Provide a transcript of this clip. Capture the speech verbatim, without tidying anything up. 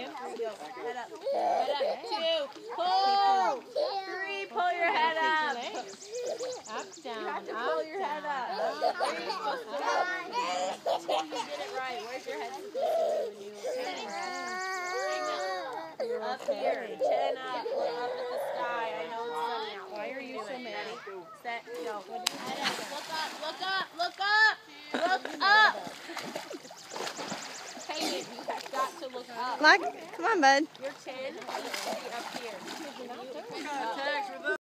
Go. Head up. Head up. Two. Pull. Three. Pull your head up. Up, down. You have to pull your head up. Where are you supposed to go? Two, you did it right. Where's your head supposed to be when you turn around? Up here. Chin up. Look up at the sky. I know it's sunny out. Why are you so mad? Set. Go. Head up. Look up. Look up. Look up. Look up. Hey, you have got to look up. Like, come on, bud. Your chin needs to be up here.